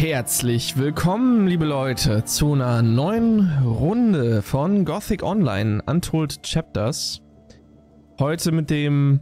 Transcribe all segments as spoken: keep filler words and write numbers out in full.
Herzlich willkommen, liebe Leute, zu einer neuen Runde von Gothic Online Untold Chapters. Heute mit dem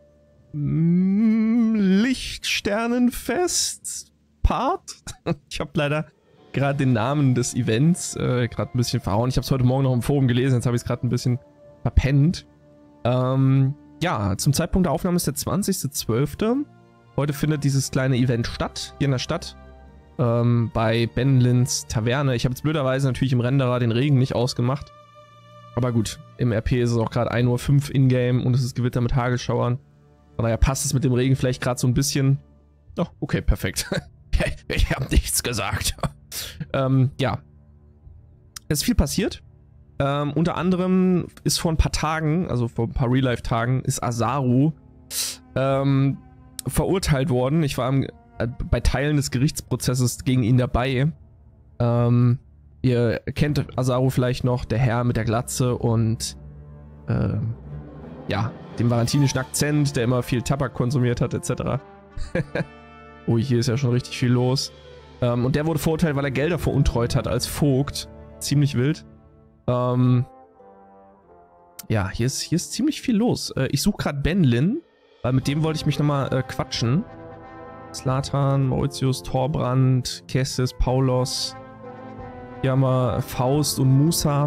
Lichtsternenfest-Part. Ich habe leider gerade den Namen des Events äh, gerade ein bisschen verhauen. Ich habe es heute Morgen noch im Forum gelesen, jetzt habe ich es gerade ein bisschen verpennt. Ähm, ja, zum Zeitpunkt der Aufnahme ist der zwanzigste zwölfte Heute findet dieses kleine Event statt, hier in der Stadt. Ähm, bei Benlins Taverne. Ich habe jetzt blöderweise natürlich im Renderer den Regen nicht ausgemacht. Aber gut, im R P ist es auch gerade ein Uhr fünf in-game und es ist Gewitter mit Hagelschauern. Von daher passt es mit dem Regen vielleicht gerade so ein bisschen. Oh, okay, perfekt. Ich habe nichts gesagt. ähm, ja. Es ist viel passiert. Ähm, unter anderem ist vor ein paar Tagen, also vor ein paar Real-Life-Tagen, ist Asaru ähm, verurteilt worden. Ich war am bei Teilen des Gerichtsprozesses gegen ihn dabei. Ähm, ihr kennt Asaru vielleicht noch, der Herr mit der Glatze und äh, ja, dem valentinischen Akzent, der immer viel Tabak konsumiert hat, et cetera. Oh, hier ist ja schon richtig viel los. Ähm, und der wurde verurteilt, weil er Gelder veruntreut hat als Vogt. Ziemlich wild. Ähm, ja, hier ist, hier ist ziemlich viel los. Äh, ich suche gerade Benlin, weil mit dem wollte ich mich nochmal äh, quatschen. Zlatan, Mauritius, Torbrand, Kessis, Paulos. Hier haben wir Faust und Musaf.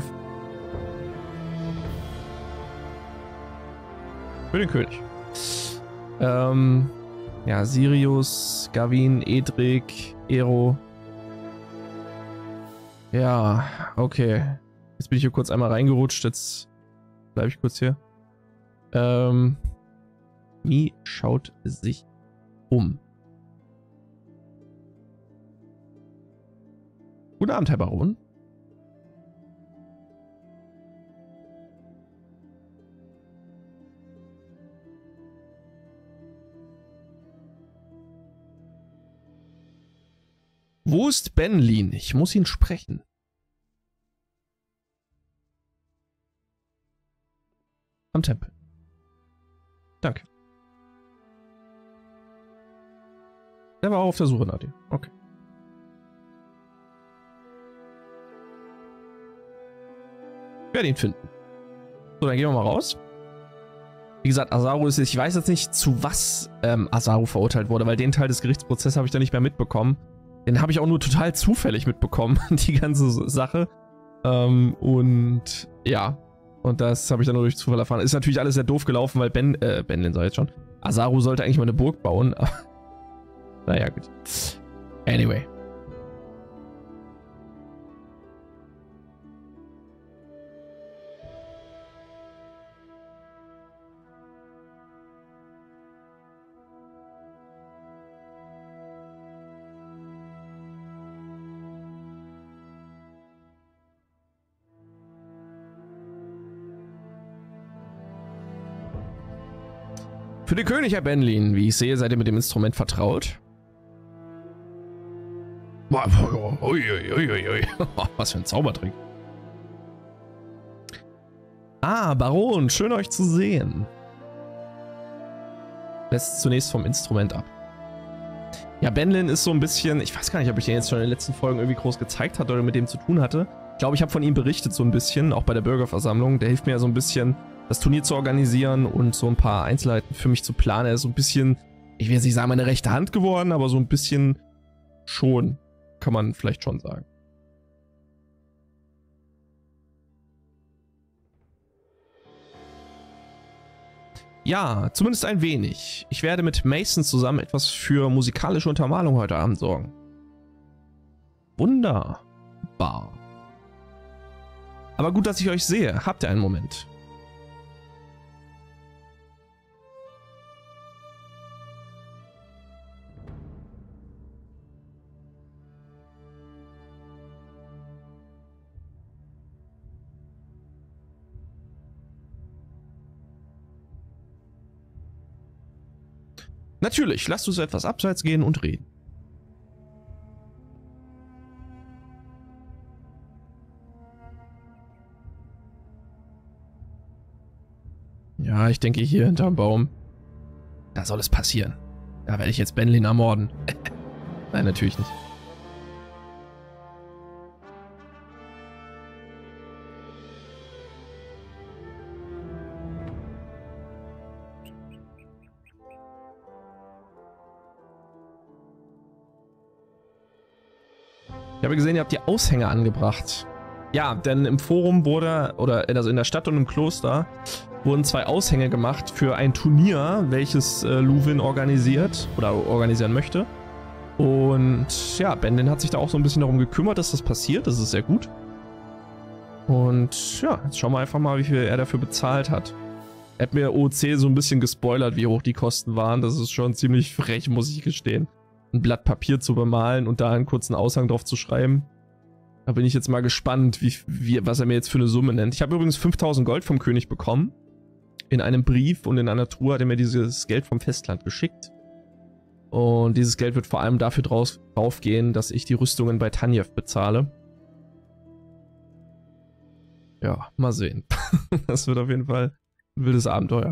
Für den König. Ähm, ja, Sirius, Gavin, Edric, Ero. Ja, okay. Jetzt bin ich hier kurz einmal reingerutscht, jetzt bleibe ich kurz hier. Ähm, Mi schaut sich um. Guten Abend, Herr Baron. Wo ist Benlin? Ich muss ihn sprechen. Am Tempel. Danke. Der war auch auf der Suche nach dir. Okay. Ich werde ihn finden. So, dann gehen wir mal raus. Wie gesagt, Asaru ist, ich weiß jetzt nicht, zu was ähm, Asaru verurteilt wurde, weil den Teil des Gerichtsprozesses habe ich da nicht mehr mitbekommen. Den habe ich auch nur total zufällig mitbekommen, die ganze Sache. Ähm, und ja, und das habe ich dann nur durch Zufall erfahren. Ist natürlich alles sehr doof gelaufen, weil Ben, äh, Benlin sag ich jetzt schon, Asaru sollte eigentlich mal eine Burg bauen. Naja, gut. Anyway. Für den König, Herr Benlin. Wie ich sehe, seid ihr mit dem Instrument vertraut. Was für ein Zaubertrick. Ah, Baron, schön euch zu sehen. Lässt zunächst vom Instrument ab. Ja, Benlin ist so ein bisschen, ich weiß gar nicht, ob ich den jetzt schon in den letzten Folgen irgendwie groß gezeigt hatte oder mit dem zu tun hatte. Ich glaube, ich habe von ihm berichtet so ein bisschen, auch bei der Bürgerversammlung. Der hilft mir ja so ein bisschen, das Turnier zu organisieren und so ein paar Einzelheiten für mich zu planen. Er ist so ein bisschen, ich will jetzt nicht sagen meine rechte Hand geworden, aber so ein bisschen schon, kann man vielleicht schon sagen. Ja, zumindest ein wenig. Ich werde mit Mason zusammen etwas für musikalische Untermalung heute Abend sorgen. Wunderbar. Aber gut, dass ich euch sehe. Habt ihr einen Moment? Natürlich, lasst uns etwas abseits gehen und reden. Ja, ich denke hier hinterm Baum. Da soll es passieren. Da werde ich jetzt Benlin ermorden. Nein, natürlich nicht. Ich habe gesehen, ihr habt die Aushänge angebracht. Ja, denn im Forum wurde, oder also in der Stadt und im Kloster, wurden zwei Aushänge gemacht für ein Turnier, welches äh, Luwin organisiert oder organisieren möchte. Und ja, Benlin hat sich da auch so ein bisschen darum gekümmert, dass das passiert. Das ist sehr gut. Und ja, jetzt schauen wir einfach mal, wie viel er dafür bezahlt hat. Er hat mir O O C so ein bisschen gespoilert, wie hoch die Kosten waren. Das ist schon ziemlich frech, muss ich gestehen. Ein Blatt Papier zu bemalen und da einen kurzen Aushang drauf zu schreiben. Da bin ich jetzt mal gespannt, wie, wie, was er mir jetzt für eine Summe nennt. Ich habe übrigens fünftausend Gold vom König bekommen. In einem Brief und in einer Truhe hat er mir dieses Geld vom Festland geschickt. Und dieses Geld wird vor allem dafür draus, drauf gehen, dass ich die Rüstungen bei Tanjev bezahle. Ja, mal sehen. Das wird auf jeden Fall ein wildes Abenteuer.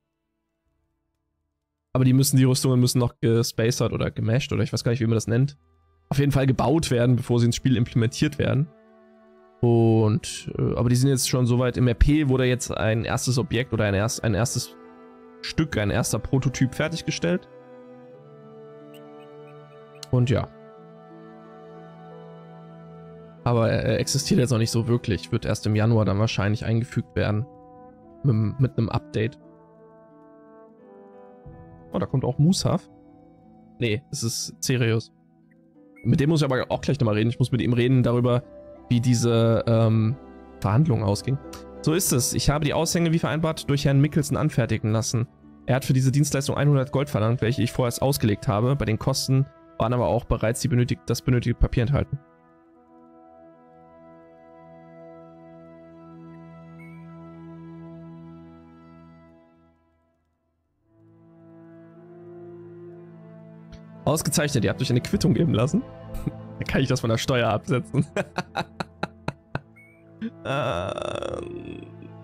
Aber die müssen, die Rüstungen müssen noch gespacert oder gemasht oder ich weiß gar nicht, wie man das nennt. Auf jeden Fall gebaut werden, bevor sie ins Spiel implementiert werden. Und, äh, aber die sind jetzt schon soweit. Im R P wurde jetzt ein erstes Objekt oder ein, erst, ein erstes Stück, ein erster Prototyp fertiggestellt. Und ja. Aber er existiert jetzt noch nicht so wirklich. Wird erst im Januar dann wahrscheinlich eingefügt werden. Mit, mit einem Update. Oh, da kommt auch Musaf. Nee, es ist Cereus. Mit dem muss ich aber auch gleich nochmal reden. Ich muss mit ihm reden darüber, wie diese ähm, Verhandlung ausging. So ist es. Ich habe die Aushänge wie vereinbart durch Herrn Mickelson anfertigen lassen. Er hat für diese Dienstleistung hundert Gold verlangt, welche ich vorerst ausgelegt habe. Bei den Kosten waren aber auch bereits die benötigt, das benötigte Papier enthalten. Ausgezeichnet, ihr habt euch eine Quittung geben lassen. Dann kann ich das von der Steuer absetzen. ähm.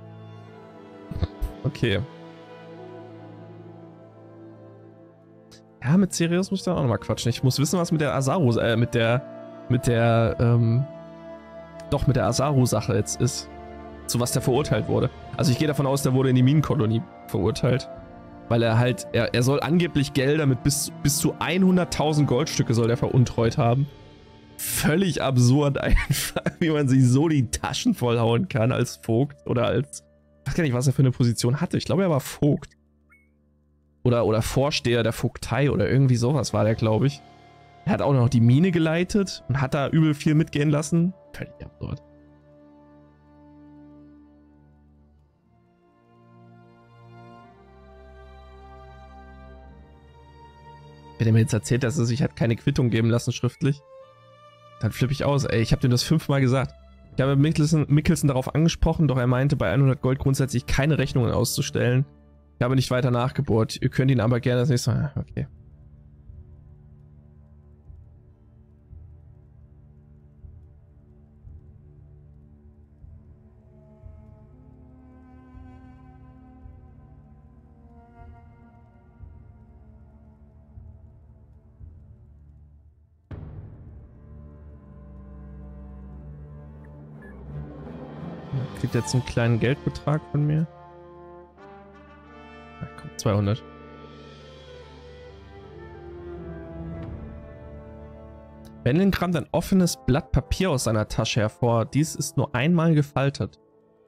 Okay. Ja, mit Sirius muss ich dann auch nochmal quatschen. Ich muss wissen, was mit der Asaru, äh, mit der, mit der, ähm, doch mit der Asaru-Sache jetzt ist. Zu was der verurteilt wurde. Also ich gehe davon aus, der wurde in die Minenkolonie verurteilt. Weil er halt, er, er soll angeblich Gelder mit bis, bis zu hunderttausend Goldstücke soll der veruntreut haben. Völlig absurd einfach, wie man sich so die Taschen vollhauen kann als Vogt oder als, ich weiß gar nicht, was er für eine Position hatte. Ich glaube, er war Vogt. Oder, oder Vorsteher der Vogtei oder irgendwie sowas war der, glaube ich. Er hat auch noch die Mine geleitet und hat da übel viel mitgehen lassen. Völlig absurd. Wenn er mir jetzt erzählt, dass er sich hat keine Quittung geben lassen schriftlich, dann flippe ich aus. Ey, ich habe dir das fünfmal gesagt. Ich habe Mickelson, Mickelson darauf angesprochen, doch er meinte, bei hundert Gold grundsätzlich keine Rechnungen auszustellen. Ich habe nicht weiter nachgebohrt. Ihr könnt ihn aber gerne das nächste Mal... Okay. Kriegt jetzt einen kleinen Geldbetrag von mir. Ach, komm, zweihundert. Benlin kramt ein offenes Blatt Papier aus seiner Tasche hervor. Dies ist nur einmal gefaltet.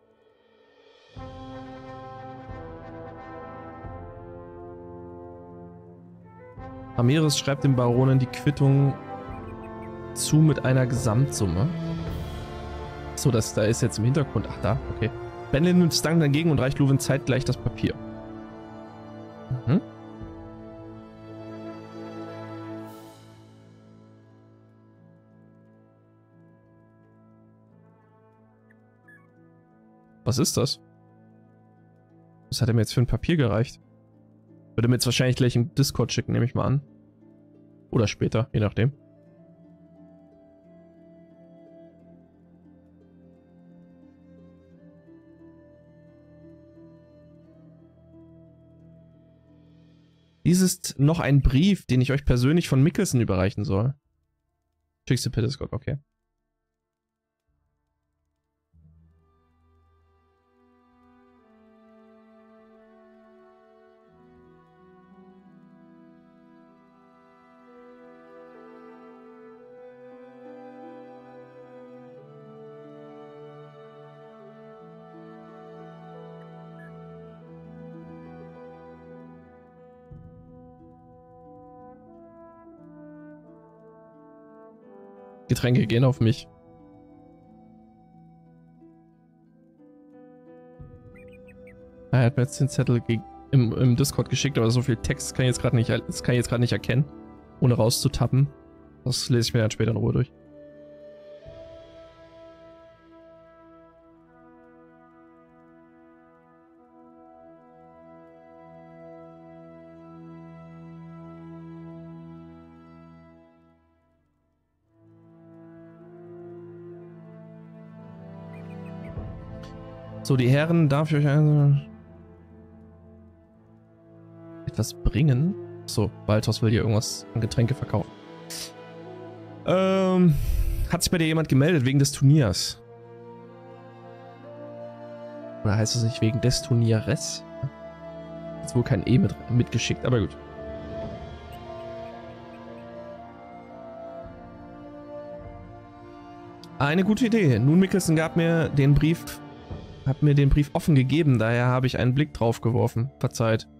Ramirez schreibt dem Baronen die Quittung zu mit einer Gesamtsumme. So, das da ist jetzt im Hintergrund. Ach, da, okay. Benlin nimmt Stang dagegen und reicht Luwin zeitgleich das Papier. Mhm. Was ist das? Was hat er mir jetzt für ein Papier gereicht? Würde mir jetzt wahrscheinlich gleich im Discord schicken, nehme ich mal an. Oder später, je nachdem. Dies ist noch ein Brief, den ich euch persönlich von Mickelson überreichen soll. Schickst du per Discord, okay. Getränke gehen auf mich. Er hat mir jetzt den Zettel im, im Discord geschickt, aber so viel Text kann ich jetzt gerade nicht, das kann ich jetzt gerade nicht erkennen, ohne rauszutappen. Das lese ich mir dann später in Ruhe durch. So, die Herren, darf ich euch also etwas bringen? So, Balthus will hier irgendwas an Getränke verkaufen. Ähm, hat sich bei dir jemand gemeldet wegen des Turniers? Oder heißt es nicht wegen des Turnieres? Ist wohl kein E mit, mitgeschickt, aber gut. Eine gute Idee. Nun, Mikkelsen gab mir den Brief, hat mir den Brief offen gegeben, daher habe ich einen Blick drauf geworfen. Verzeiht.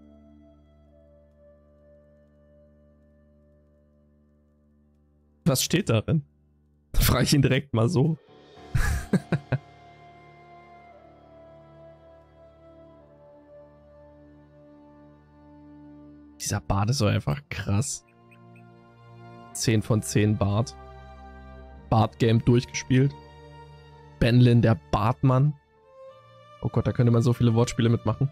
Was steht darin? Frage ich ihn direkt mal so. Dieser Bart ist so einfach krass. zehn von zehn Bart. Bart-Game durchgespielt. Benlin, der Bartmann. Oh Gott, da könnte man so viele Wortspiele mitmachen.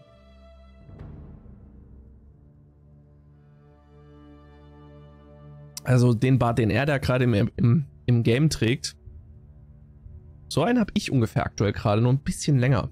Also den Bart, den er da gerade im, im, im Game trägt, so einen habe ich ungefähr aktuell gerade, nur ein bisschen länger.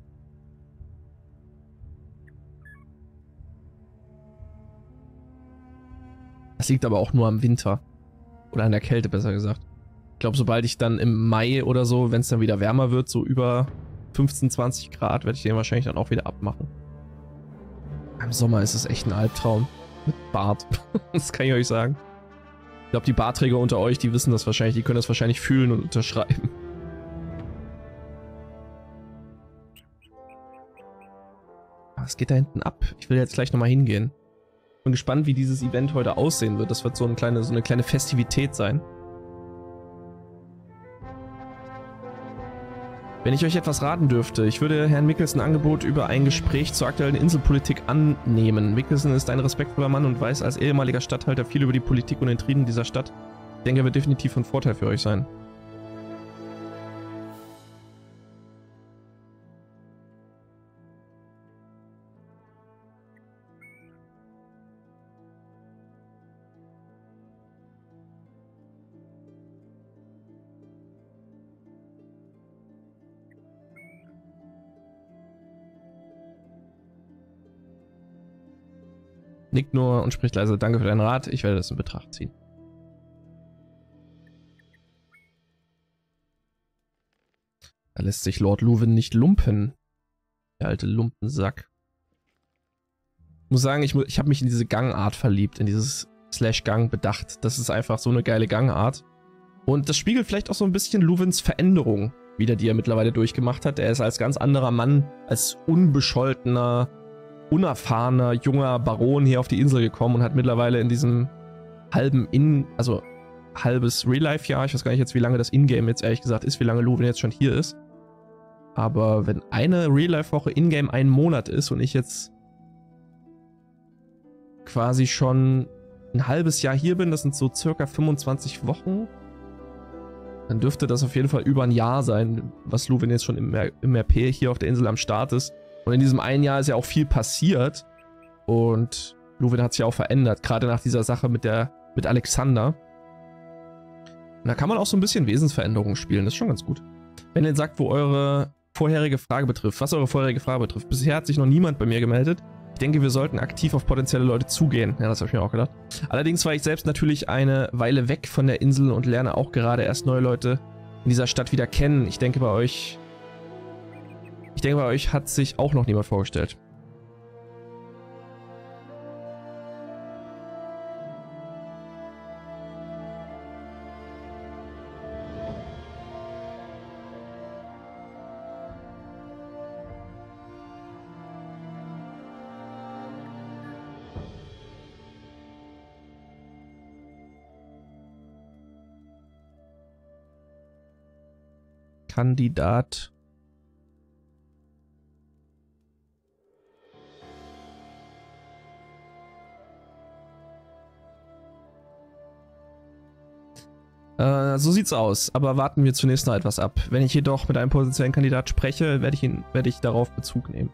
Das liegt aber auch nur am Winter. Oder an der Kälte, besser gesagt. Ich glaube, sobald ich dann im Mai oder so, wenn es dann wieder wärmer wird, so über fünfzehn, zwanzig Grad, werde ich den wahrscheinlich dann auch wieder abmachen. Im Sommer ist es echt ein Albtraum. Mit Bart. Das kann ich euch sagen. Ich glaube, die Bartträger unter euch, die wissen das wahrscheinlich, die können das wahrscheinlich fühlen und unterschreiben. Was geht da hinten ab? Ich will jetzt gleich nochmal hingehen. Bin gespannt, wie dieses Event heute aussehen wird. Das wird so eine kleine, so eine kleine Festivität sein. Wenn ich euch etwas raten dürfte, ich würde Herrn Mikkelsen Angebot über ein Gespräch zur aktuellen Inselpolitik annehmen. Mikkelsen ist ein respektvoller Mann und weiß als ehemaliger Statthalter viel über die Politik und Intrigen dieser Stadt. Ich denke, er wird definitiv von Vorteil für euch sein. Nickt nur und spricht leise. Danke für deinen Rat. Ich werde das in Betracht ziehen. Da lässt sich Lord Luwin nicht lumpen. Der alte Lumpensack. Ich muss sagen, ich, ich habe mich in diese Gangart verliebt. In dieses Slash-Gang bedacht. Das ist einfach so eine geile Gangart. Und das spiegelt vielleicht auch so ein bisschen Luwins Veränderung wieder, die er mittlerweile durchgemacht hat. Er ist als ganz anderer Mann, als unbescholtener, unerfahrener, junger Baron hier auf die Insel gekommen und hat mittlerweile in diesem halben In, also halbes Real-Life-Jahr, ich weiß gar nicht jetzt, wie lange das Ingame jetzt ehrlich gesagt ist, wie lange Luwin jetzt schon hier ist. Aber wenn eine Real-Life-Woche Ingame ein Monat ist und ich jetzt quasi schon ein halbes Jahr hier bin, das sind so circa fünfundzwanzig Wochen, dann dürfte das auf jeden Fall über ein Jahr sein, was Luwin jetzt schon im, im R P hier auf der Insel am Start ist. Und in diesem einen Jahr ist ja auch viel passiert und Luwin hat sich auch verändert, gerade nach dieser Sache mit der mit Alexander. Und da kann man auch so ein bisschen Wesensveränderungen spielen, das ist schon ganz gut. Wenn ihr sagt, wo eure vorherige Frage betrifft, was eure vorherige Frage betrifft, bisher hat sich noch niemand bei mir gemeldet. Ich denke, wir sollten aktiv auf potenzielle Leute zugehen. Ja, das habe ich mir auch gedacht. Allerdings war ich selbst natürlich eine Weile weg von der Insel und lerne auch gerade erst neue Leute in dieser Stadt wieder kennen. Ich denke, bei euch Ich denke, bei euch hat sich auch noch niemand vorgestellt. Kandidat. Äh, so sieht's aus, aber warten wir zunächst noch etwas ab. Wenn ich jedoch mit einem potenziellen Kandidat spreche, werde ich ihn, werde ich darauf Bezug nehmen.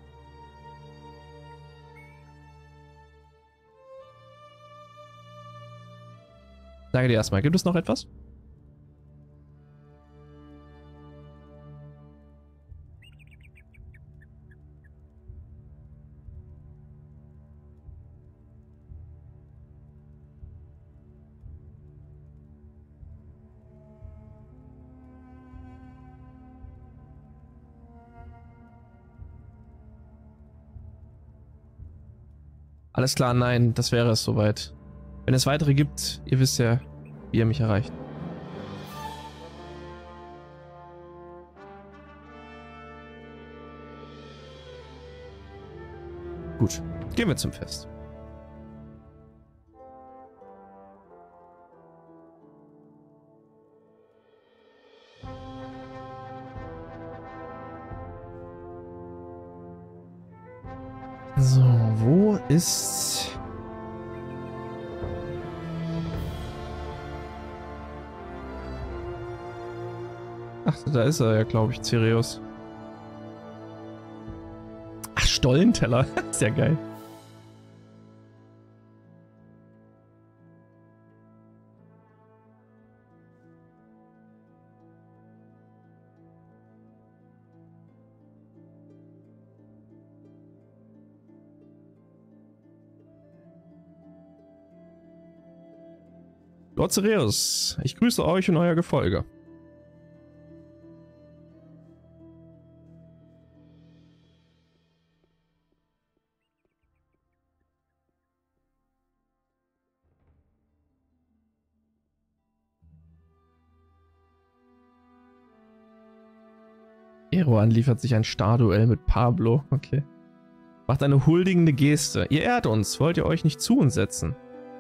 Danke dir erstmal. Gibt es noch etwas? Alles klar, nein, das wäre es soweit. Wenn es weitere gibt, ihr wisst ja, wie ihr mich erreicht. Gut, gehen wir zum Fest. So, wo ist... Ach, da ist er ja, glaube ich, Cireus. Ach, Stollenteller. Sehr geil. Lord Cireus, ich grüße euch und euer Gefolge. Eroan liefert sich ein Starduell mit Pablo. Okay. Macht eine huldigende Geste. Ihr ehrt uns. Wollt ihr euch nicht zu uns setzen?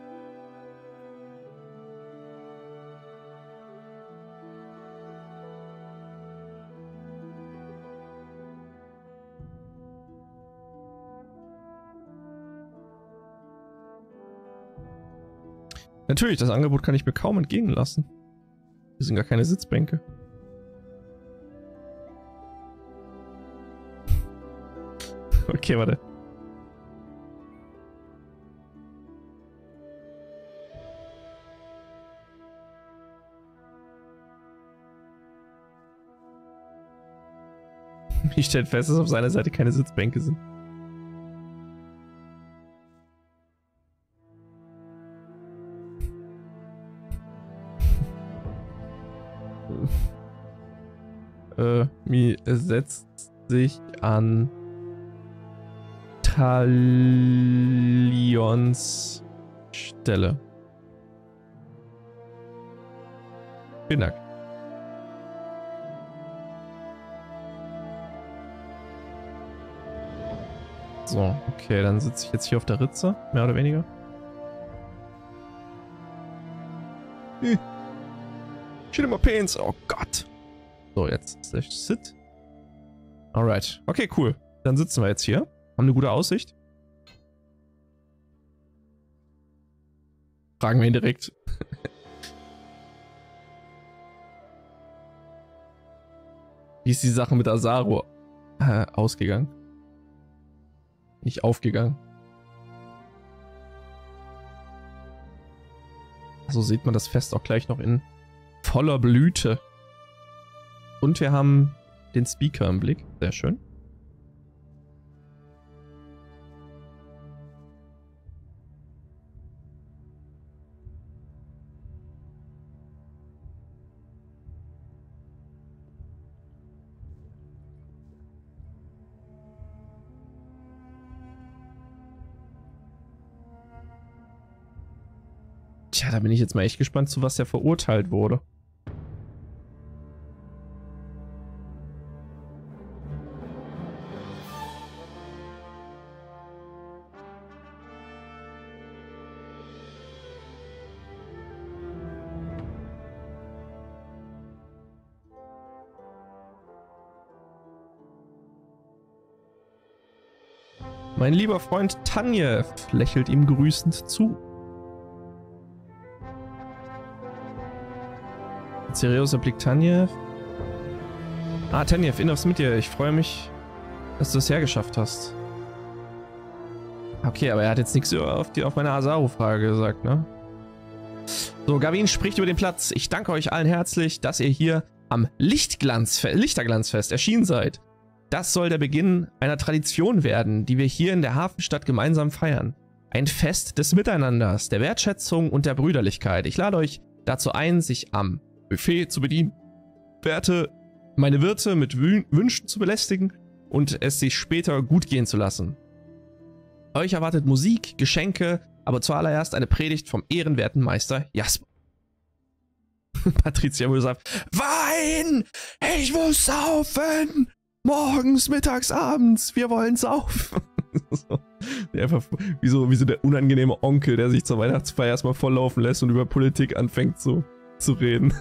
Natürlich, das Angebot kann ich mir kaum entgehen lassen. Hier sind gar keine Sitzbänke. Okay, warte. Ich stelle fest, dass auf seiner Seite keine Sitzbänke sind. äh, Mi setzt sich an Talions Stelle. Vielen Dank. So, okay, dann sitze ich jetzt hier auf der Ritze, mehr oder weniger. Hm. Cinema Pains, oh Gott. So, jetzt slash sit. Alright, okay, cool. Dann sitzen wir jetzt hier, haben eine gute Aussicht. Fragen wir ihn direkt. Wie ist die Sache mit Azaro äh, ausgegangen? Nicht aufgegangen. So sieht man das Fest auch gleich noch in voller Blüte. Und wir haben den Speaker im Blick. Sehr schön. Tja, da bin ich jetzt mal echt gespannt, zu was er verurteilt wurde. Mein lieber Freund Tanjev lächelt ihm grüßend zu. Seriös erblickt Tanjev. Ah, Tanjev, inneres mit dir. Ich freue mich, dass du es hergeschafft hast. Okay, aber er hat jetzt nichts auf, die, auf meine Asaru-Frage gesagt, ne? So, Gavin spricht über den Platz. Ich danke euch allen herzlich, dass ihr hier am Lichtglanzfe- Lichterglanzfest erschienen seid. Das soll der Beginn einer Tradition werden, die wir hier in der Hafenstadt gemeinsam feiern. Ein Fest des Miteinanders, der Wertschätzung und der Brüderlichkeit. Ich lade euch dazu ein, sich am Buffet zu bedienen, Werte, meine Wirte mit Wün- Wünschen zu belästigen und es sich später gut gehen zu lassen. Euch erwartet Musik, Geschenke, aber zuallererst eine Predigt vom ehrenwerten Meister Jasper. Patricia würde sagen, Wein! Ich muss saufen! Morgens, mittags, abends, wir wollen saufen. So, einfach wie so, wie so der unangenehme Onkel, der sich zur Weihnachtsfeier erstmal volllaufen lässt und über Politik anfängt zu, zu reden.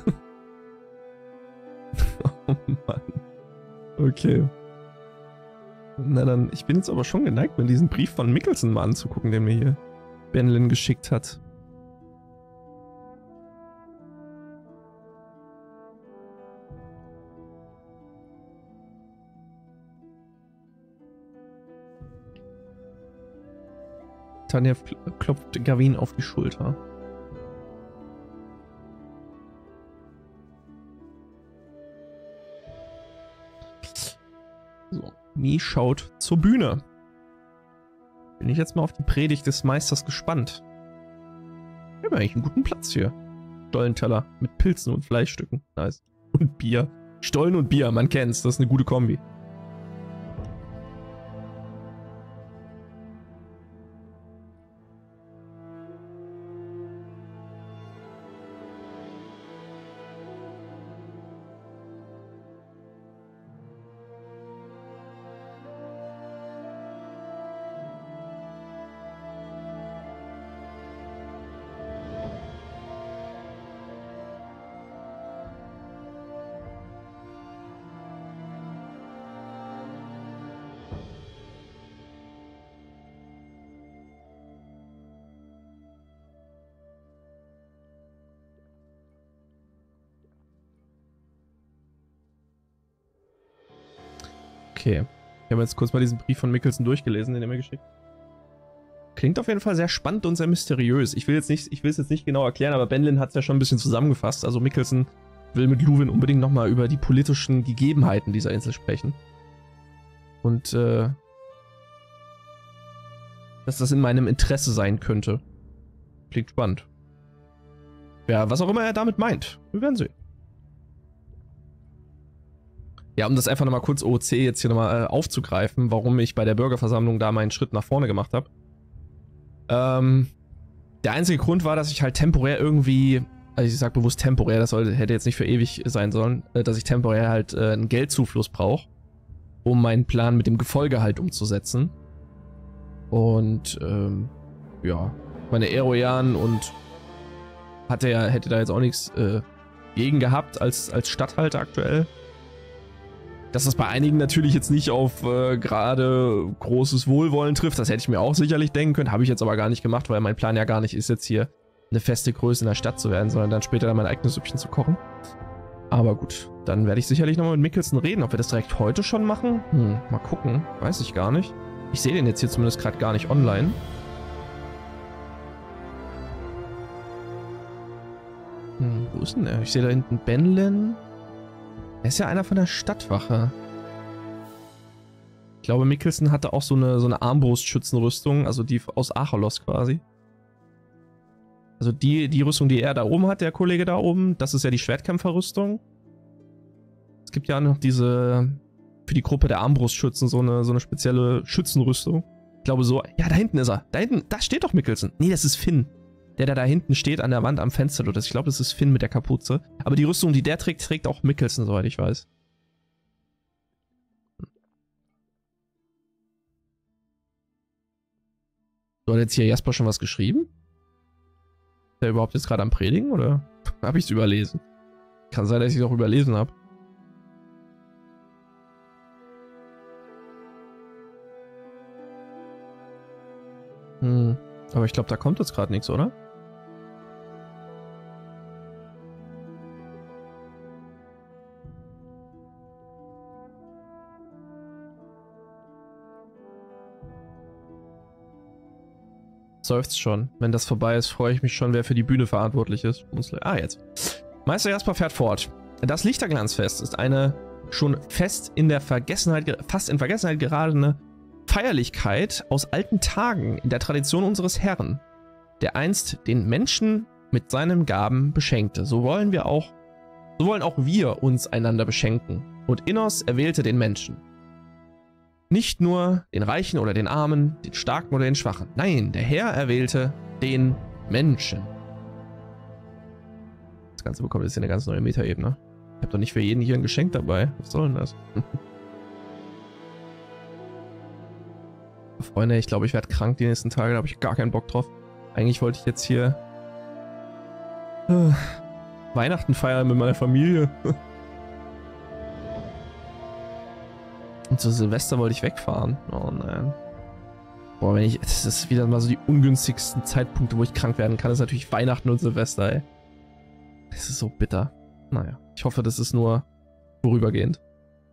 Oh Mann. Okay. Na dann, ich bin jetzt aber schon geneigt, mir diesen Brief von Mikkelsen mal anzugucken, den mir hier Benlin geschickt hat. Tanja klopft Gavin auf die Schulter. So, Mi schaut zur Bühne. Bin ich jetzt mal auf die Predigt des Meisters gespannt. Wir haben eigentlich einen guten Platz hier. Stollenteller mit Pilzen und Fleischstücken. Nice. Und Bier. Stollen und Bier, man kennt's. Das ist eine gute Kombi. Okay. Ich habe jetzt kurz mal diesen Brief von Mikkelsen durchgelesen, den er mir geschickt hat. Klingt auf jeden Fall sehr spannend und sehr mysteriös. Ich will jetzt nicht, ich will es jetzt nicht genau erklären, aber Benlin hat es ja schon ein bisschen zusammengefasst. Also Mikkelsen will mit Luwin unbedingt nochmal über die politischen Gegebenheiten dieser Insel sprechen. Und äh, dass das in meinem Interesse sein könnte. Klingt spannend. Ja, was auch immer er damit meint. Wir werden sehen. Ja, um das einfach nochmal kurz O O C jetzt hier nochmal äh, aufzugreifen, warum ich bei der Bürgerversammlung da meinen Schritt nach vorne gemacht habe. Ähm, der einzige Grund war, dass ich halt temporär irgendwie, also ich sag bewusst temporär, das sollte, hätte jetzt nicht für ewig sein sollen, äh, dass ich temporär halt äh, einen Geldzufluss brauche, um meinen Plan mit dem Gefolge halt umzusetzen. Und, ähm, ja, meine Erojan und hatte ja, hätte da jetzt auch nichts äh, gegen gehabt als, als Statthalter aktuell. Dass das bei einigen natürlich jetzt nicht auf äh, gerade großes Wohlwollen trifft, das hätte ich mir auch sicherlich denken können, habe ich jetzt aber gar nicht gemacht, weil mein Plan ja gar nicht ist, jetzt hier eine feste Größe in der Stadt zu werden, sondern dann später dann mein eigenes Süppchen zu kochen. Aber gut, dann werde ich sicherlich nochmal mit Mikkelsen reden, ob wir das direkt heute schon machen. Hm, mal gucken, weiß ich gar nicht. Ich sehe den jetzt hier zumindest gerade gar nicht online. Hm, wo ist denn er? Ich sehe da hinten Benlin. Er ist ja einer von der Stadtwache. Ich glaube, Mikkelsen hatte auch so eine, so eine Armbrustschützenrüstung, also die aus Achelos quasi. Also die, die Rüstung, die er da oben hat, der Kollege da oben, das ist ja die Schwertkämpferrüstung. Es gibt ja noch diese, für die Gruppe der Armbrustschützen, so eine, so eine spezielle Schützenrüstung. Ich glaube so, ja, da hinten ist er. Da hinten, da steht doch Mikkelsen. Nee, das ist Finn. Der, der da hinten steht an der Wand am Fenster. Ich glaube, das ist Finn mit der Kapuze. Aber die Rüstung, die der trägt, trägt auch Mikkelsen, soweit ich weiß. So, hat jetzt hier Jasper schon was geschrieben? Ist der überhaupt jetzt gerade am Predigen, oder habe ich es überlesen? Kann sein, dass ich es auch überlesen habe. Hm. Aber ich glaube, da kommt jetzt gerade nichts, oder? Seufzt schon. Wenn das vorbei ist, freue ich mich schon, wer für die Bühne verantwortlich ist. Ah, jetzt. Meister Jasper fährt fort. Das Lichterglanzfest ist eine schon fest in der Vergessenheit, fast in Vergessenheit geratene Feierlichkeit aus alten Tagen in der Tradition unseres Herrn, der einst den Menschen mit seinen Gaben beschenkte. So wollen wir auch, so wollen auch wir uns einander beschenken. Und Innos erwählte den Menschen. Nicht nur den Reichen oder den Armen, den Starken oder den Schwachen. Nein, der Herr erwählte den Menschen. Das Ganze bekommt jetzt eine ganz neue Metaebene. Ich habe doch nicht für jeden hier ein Geschenk dabei. Was soll denn das? Freunde, ich glaube, ich werde krank die nächsten Tage. Da habe ich gar keinen Bock drauf. Eigentlich wollte ich jetzt hier äh, Weihnachten feiern mit meiner Familie. Und zu Silvester wollte ich wegfahren. Oh nein. Boah, wenn ich. Das ist wieder mal so die ungünstigsten Zeitpunkte, wo ich krank werden kann. Das ist natürlich Weihnachten und Silvester, ey. Das ist so bitter. Naja. Ich hoffe, das ist nur vorübergehend.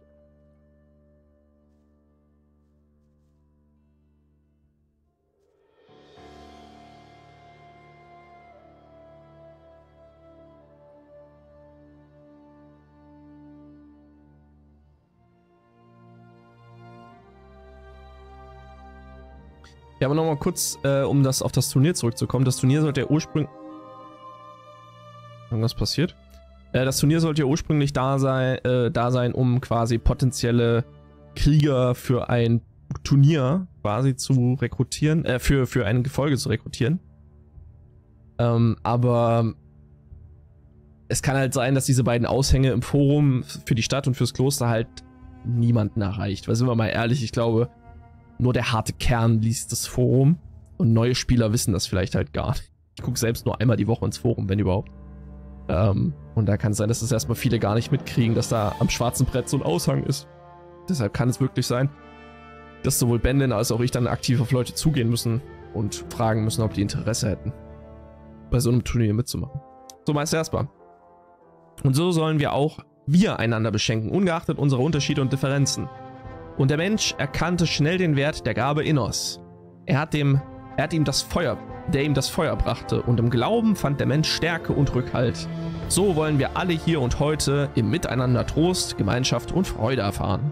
Ja, aber nochmal kurz, äh, um das auf das Turnier zurückzukommen. Das Turnier sollte ja ursprünglich... Irgendwas passiert? Äh, das Turnier sollte ja ursprünglich da sein, äh, da sein, um quasi potenzielle Krieger für ein Turnier quasi zu rekrutieren, äh, für, für ein Gefolge zu rekrutieren. Ähm, aber es kann halt sein, dass diese beiden Aushänge im Forum für die Stadt und fürs Kloster halt niemanden erreicht. Weil sind wir mal ehrlich, ich glaube... Nur der harte Kern liest das Forum und neue Spieler wissen das vielleicht halt gar nicht. Ich gucke selbst nur einmal die Woche ins Forum, wenn überhaupt. Ähm, und da kann es sein, dass das erstmal viele gar nicht mitkriegen, dass da am schwarzen Brett so ein Aushang ist. Deshalb kann es wirklich sein, dass sowohl Bendin als auch ich dann aktiv auf Leute zugehen müssen und fragen müssen, ob die Interesse hätten, bei so einem Turnier mitzumachen. So, Meister Jasper. Und so sollen wir auch wir einander beschenken, ungeachtet unserer Unterschiede und Differenzen. Und der Mensch erkannte schnell den Wert der Gabe Innos. Er hat, dem, er hat ihm das Feuer, der ihm das Feuer brachte, und im Glauben fand der Mensch Stärke und Rückhalt. So wollen wir alle hier und heute im Miteinander Trost, Gemeinschaft und Freude erfahren.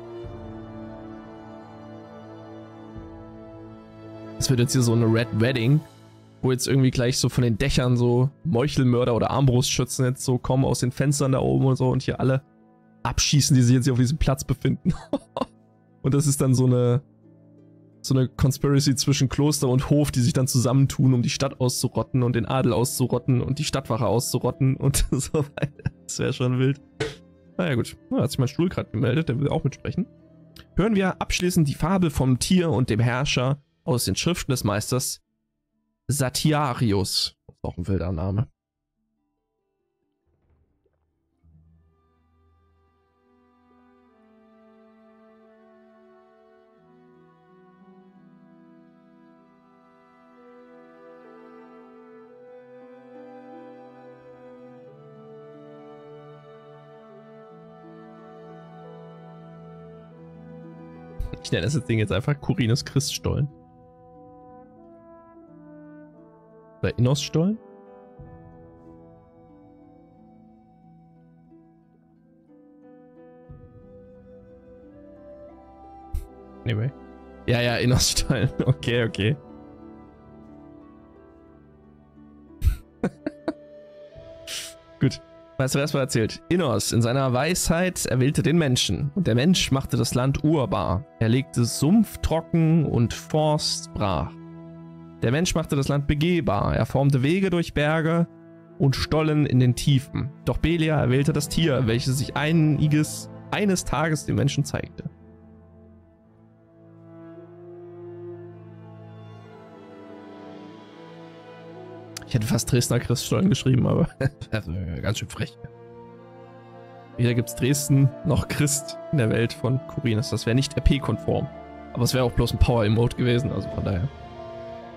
Es wird jetzt hier so eine Red Wedding, wo jetzt irgendwie gleich so von den Dächern so Meuchelmörder oder Armbrustschützen jetzt so kommen aus den Fenstern da oben und so und hier alle abschießen, die sich jetzt hier auf diesem Platz befinden. Und das ist dann so eine so eine Conspiracy zwischen Kloster und Hof, die sich dann zusammentun, um die Stadt auszurotten und den Adel auszurotten und die Stadtwache auszurotten und so weiter. Das wäre schon wild. Naja gut, da hat sich mein Stuhl gerade gemeldet, der will auch mitsprechen. Hören wir abschließend die Fabel vom Tier und dem Herrscher aus den Schriften des Meisters Satiarius. Das ist auch ein wilder Name. Ich nenne das Ding jetzt einfach Kurinus Christstollen. Oder Innos-Stollen? Anyway. Ja, ja, Innos-Stollen. Okay, okay. Gut. Weißt du, was er erzählt? Innos in seiner Weisheit erwählte den Menschen. Und der Mensch machte das Land urbar. Er legte Sumpf trocken und Forst brach. Der Mensch machte das Land begehbar. Er formte Wege durch Berge und Stollen in den Tiefen. Doch Belia erwählte das Tier, welches sich einiges, eines Tages dem Menschen zeigte. Ich hätte fast Dresdner Christstollen geschrieben, aber ganz schön frech. Weder gibt es Dresden noch Christ in der Welt von Kurinus. Das wäre nicht R P-konform. Aber es wäre auch bloß ein Power-Emote gewesen, also von daher.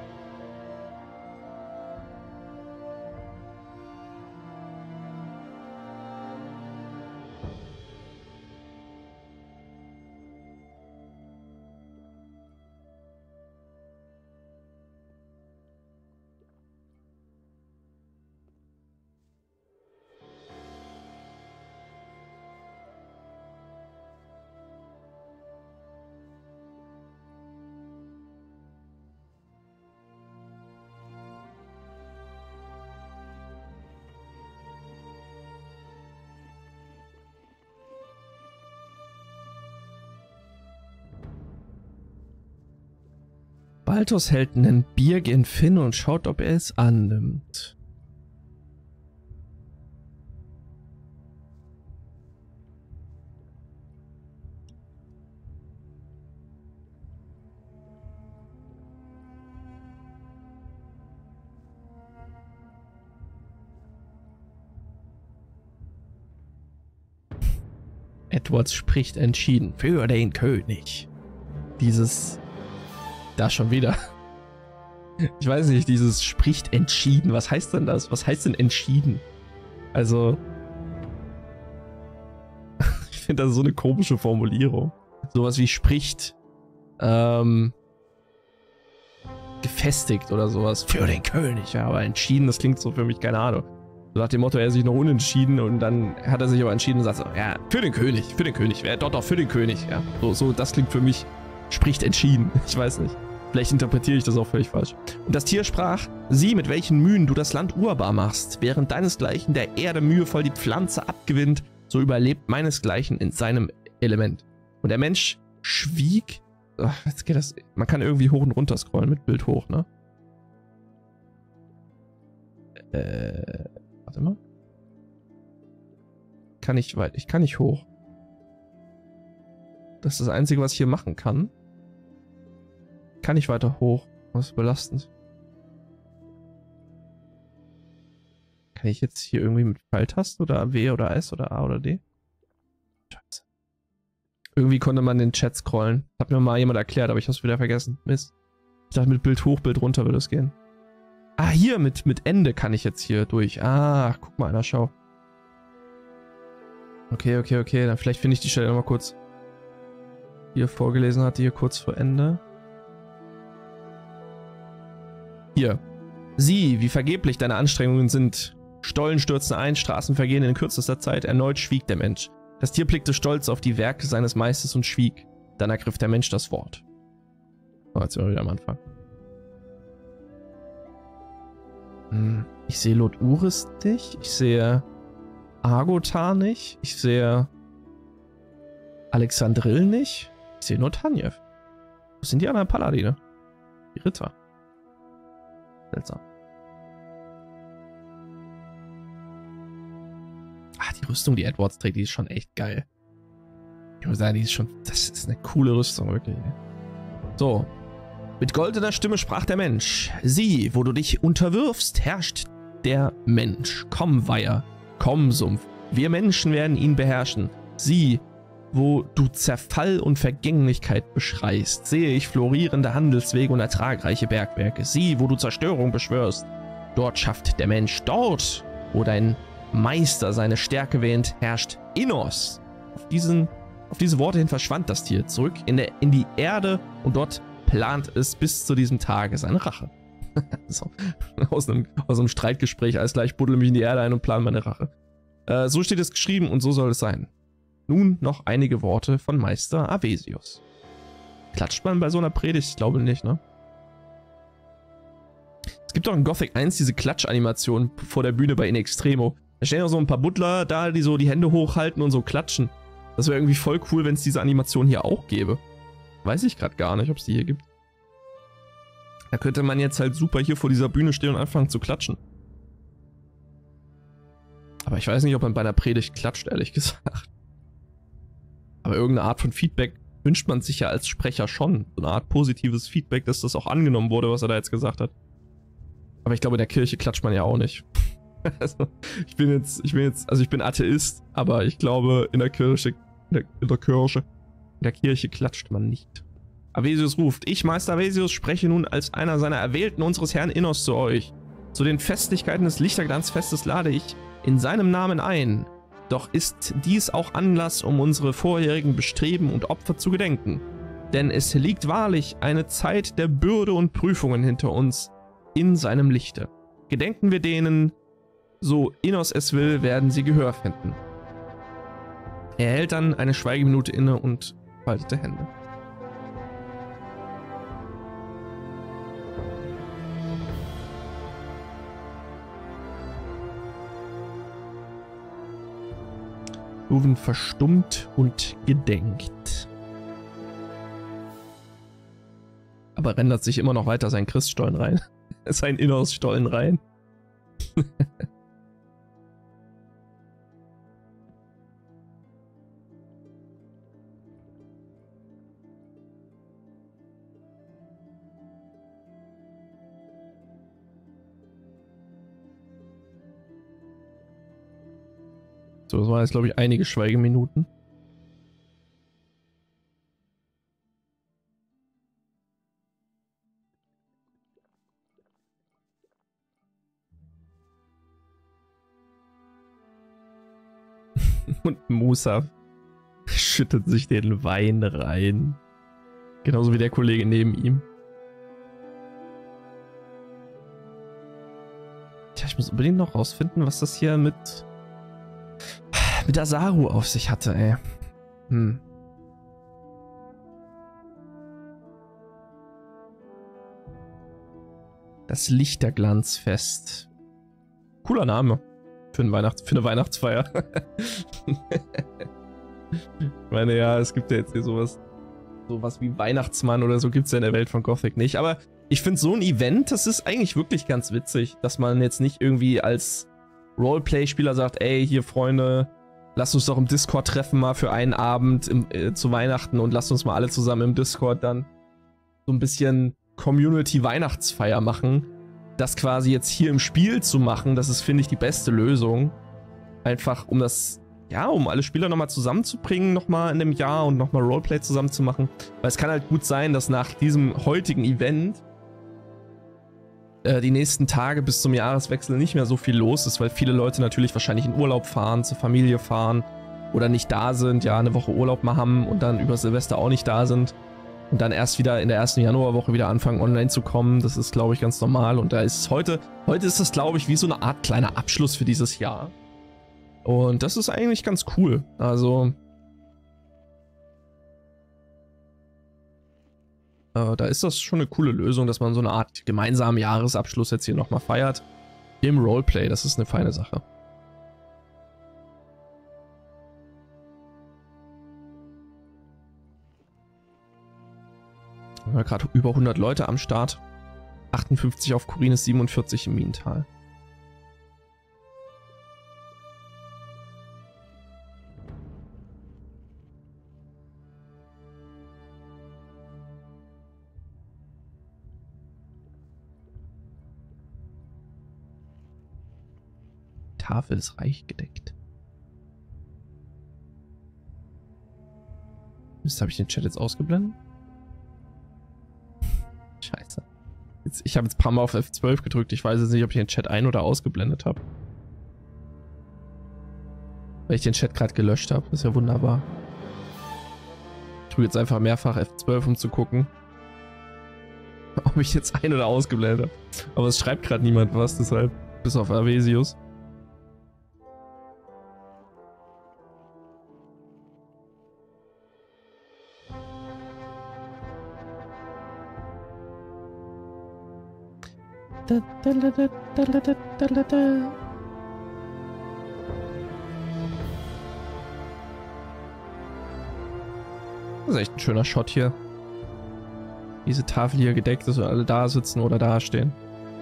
Balthus hält einen Birg in Finn und schaut, ob er es annimmt. Edwards spricht entschieden für den König. Dieses... Da schon wieder. Ich weiß nicht, dieses spricht entschieden. Was heißt denn das? Was heißt denn entschieden? Also... Ich finde das so eine komische Formulierung. Sowas wie spricht... Ähm... gefestigt oder sowas. Für den König. Ja, aber entschieden, das klingt so für mich, keine Ahnung. So nach dem Motto, er ist sich noch unentschieden und dann hat er sich aber entschieden und sagt so, ja, für den König, für den König, wer doch doch für den König, ja. So, so, das klingt für mich, spricht entschieden, ich weiß nicht. Vielleicht interpretiere ich das auch völlig falsch. Und das Tier sprach, sieh, mit welchen Mühen du das Land urbar machst, während deinesgleichen der Erde mühevoll die Pflanze abgewinnt, so überlebt meinesgleichen in seinem Element. Und der Mensch schwieg, ach, jetzt geht das, man kann irgendwie hoch und runter scrollen mit Bild hoch, ne? Äh... Warte mal. Kann ich weit. Ich kann nicht hoch. Das ist das Einzige, was ich hier machen kann. Kann ich weiter hoch. Das ist belastend. Kann ich jetzt hier irgendwie mit Pfeiltasten oder W oder S oder A oder D? Scheiße. Irgendwie konnte man den Chat scrollen. Hat mir mal jemand erklärt, aber ich hab's wieder vergessen. Mist. Ich dachte, mit Bild hoch, Bild runter würde es gehen. Ah, hier, mit, mit Ende kann ich jetzt hier durch. Ah, guck mal einer, schau. Okay, okay, okay. Dann vielleicht finde ich die Stelle nochmal kurz, die er vorgelesen hatte, hier kurz vor Ende. Hier. Sieh, wie vergeblich deine Anstrengungen sind. Stollen stürzen ein, Straßen vergehen in kürzester Zeit. Erneut schwieg der Mensch. Das Tier blickte stolz auf die Werke seines Meisters und schwieg. Dann ergriff der Mensch das Wort. Oh, jetzt sind wir wieder am Anfang. Ich sehe Lot-Uris nicht. Ich sehe Agotar nicht. Ich sehe Alexandril nicht. Ich sehe nur Tanjev. Wo sind die anderen Paladine? Die Ritter. Seltsam. Ach, die Rüstung, die Edwards trägt, die ist schon echt geil. Ich muss sagen, die ist schon... Das ist eine coole Rüstung, wirklich. So. Mit goldener Stimme sprach der Mensch. Sieh, wo du dich unterwirfst, herrscht der Mensch. Komm, Weiher, komm, Sumpf. Wir Menschen werden ihn beherrschen. Sieh, wo du Zerfall und Vergänglichkeit beschreist. Sehe ich florierende Handelswege und ertragreiche Bergwerke. Sieh, wo du Zerstörung beschwörst. Dort schafft der Mensch. Dort, wo dein Meister seine Stärke wähnt, herrscht Innos. Auf, diesen, auf diese Worte hin verschwand das Tier zurück in, der, in die Erde und dort plant es bis zu diesem Tage seine Rache. So, aus, einem, aus einem Streitgespräch, alles gleich buddel mich in die Erde ein und plan meine Rache. Äh, so steht es geschrieben und so soll es sein. Nun noch einige Worte von Meister Avesius. Klatscht man bei so einer Predigt? Ich glaube nicht, ne? Es gibt doch in Gothic eins diese Klatschanimation vor der Bühne bei In Extremo. Da stehen auch so ein paar Butler da, die so die Hände hochhalten und so klatschen. Das wäre irgendwie voll cool, wenn es diese Animation hier auch gäbe. Weiß ich gerade gar nicht, ob es die hier gibt. Da könnte man jetzt halt super hier vor dieser Bühne stehen und anfangen zu klatschen. Aber ich weiß nicht, ob man bei einer Predigt klatscht, ehrlich gesagt. Aber irgendeine Art von Feedback wünscht man sich ja als Sprecher schon. So eine Art positives Feedback, dass das auch angenommen wurde, was er da jetzt gesagt hat. Aber ich glaube, in der Kirche klatscht man ja auch nicht. Also, ich bin jetzt, ich bin jetzt, also ich bin Atheist, aber ich glaube, in der Kirche, in der, in der Kirche, in der Kirche klatscht man nicht. Avesius ruft, ich, Meister Avesius, spreche nun als einer seiner Erwählten unseres Herrn Innos zu euch. Zu den Festlichkeiten des Lichterglanzfestes lade ich in seinem Namen ein. Doch ist dies auch Anlass, um unsere vorherigen Bestreben und Opfer zu gedenken. Denn es liegt wahrlich eine Zeit der Bürde und Prüfungen hinter uns in seinem Lichte. Gedenken wir denen, so Innos es will, werden sie Gehör finden. Er hält dann eine Schweigeminute inne und faltete Hände. Luven verstummt und gedenkt. Aber rendert sich immer noch weiter sein Christstollen rein. Sein Inhouse-Stollen rein. So, das waren jetzt, glaube ich, einige Schweigeminuten. Und Musa schüttet sich den Wein rein. Genauso wie der Kollege neben ihm. Tja, ich muss unbedingt noch rausfinden, was das hier mit mit Asaru auf sich hatte, ey. Hm. Das Lichterglanzfest. Cooler Name. Für, ein Weihnachts für eine Weihnachtsfeier. Ich meine, ja, es gibt ja jetzt hier sowas, sowas wie Weihnachtsmann oder so gibt es ja in der Welt von Gothic nicht. Aber ich finde so ein Event, das ist eigentlich wirklich ganz witzig, dass man jetzt nicht irgendwie als Roleplay-Spieler sagt, ey, hier Freunde, lasst uns doch im Discord treffen mal für einen Abend im, äh, zu Weihnachten und lasst uns mal alle zusammen im Discord dann so ein bisschen Community-Weihnachtsfeier machen. Das quasi jetzt hier im Spiel zu machen, das ist, finde ich, die beste Lösung. Einfach, um das, ja, um alle Spieler nochmal zusammenzubringen, nochmal in dem Jahr und nochmal Roleplay zusammen zu machen. Weil es kann halt gut sein, dass nach diesem heutigen Event äh, die nächsten Tage bis zum Jahreswechsel nicht mehr so viel los ist, weil viele Leute natürlich wahrscheinlich in Urlaub fahren, zur Familie fahren oder nicht da sind, ja, eine Woche Urlaub mal haben und dann über Silvester auch nicht da sind. Und dann erst wieder in der ersten Januarwoche wieder anfangen, online zu kommen. Das ist, glaube ich, ganz normal. Und da ist es heute, heute ist das, glaube ich, wie so eine Art kleiner Abschluss für dieses Jahr. Und das ist eigentlich ganz cool. Also, äh, da ist das schon eine coole Lösung, dass man so eine Art gemeinsamen Jahresabschluss jetzt hier nochmal feiert. Im Roleplay, das ist eine feine Sache. Wir haben gerade über hundert Leute am Start. achtundfünfzig auf Khorinis, siebenundvierzig im Minental. Die Tafel ist reich gedeckt. Mist, habe ich den Chat jetzt ausgeblendet? Scheiße. Jetzt, ich habe jetzt ein paar Mal auf F zwölf gedrückt. Ich weiß jetzt nicht, ob ich den Chat ein- oder ausgeblendet habe. Weil ich den Chat gerade gelöscht habe. Das ist ja wunderbar. Ich drücke jetzt einfach mehrfach F zwölf, um zu gucken, ob ich jetzt ein- oder ausgeblendet habe. Aber es schreibt gerade niemand was, deshalb bis auf Avesius. Da, da, da, da, da, da, da, da, da. Das ist echt ein schöner Shot hier. Diese Tafel hier gedeckt ist und alle da sitzen oder da stehen.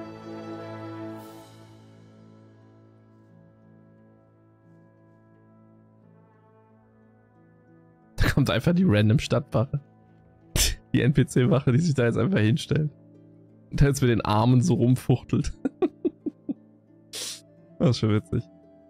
Da kommt einfach die random Stadtwache. Die N P C-Wache, die sich da jetzt einfach hinstellt. Und jetzt mit den Armen so rumfuchtelt. Das ist schon witzig.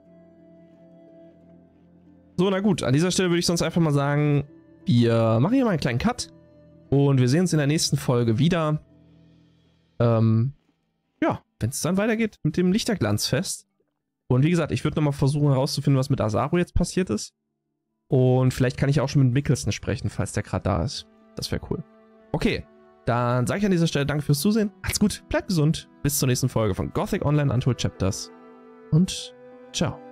So, na gut. An dieser Stelle würde ich sonst einfach mal sagen, wir machen hier mal einen kleinen Cut. Und wir sehen uns in der nächsten Folge wieder. Ähm, ja, wenn es dann weitergeht mit dem Lichterglanzfest. Und wie gesagt, ich würde nochmal versuchen herauszufinden, was mit Asaru jetzt passiert ist. Und vielleicht kann ich auch schon mit Mikkelsen sprechen, falls der gerade da ist. Das wäre cool. Okay. Dann sage ich an dieser Stelle danke fürs Zusehen. Macht's gut, bleibt gesund. Bis zur nächsten Folge von Gothic Online Untold Chapters. Und ciao.